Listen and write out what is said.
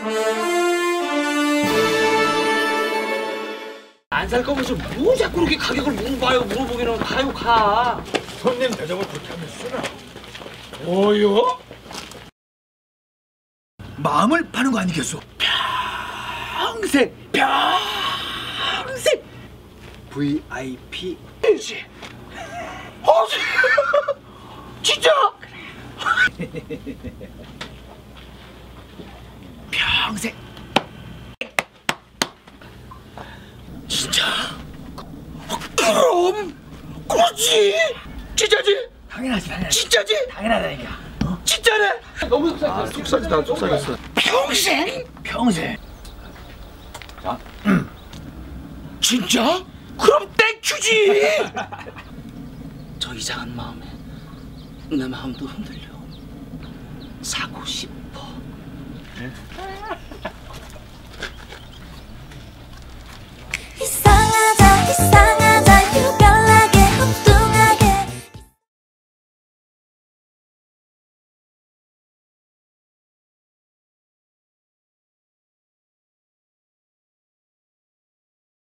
안 살 거면서 뭐 자꾸 그렇게 가격을 물어보기는 가요 가. 손님 대접을 그렇게 하면 쓰나? 뭐요? 마음을 파는 거 아니겠소? 평생 VIP. 진짜? 평생. 진짜? 그럼 그렇지. 진짜지? 당연하지. 진짜지? 당연하다니까. 진짜네? 너무 속상해. 아, 속상하다. 속상했어. 평생? 자. 진짜? 그럼 땡큐지. 저 이상한 마음에 내 마음도 흔들려. 사고 싶어. 네?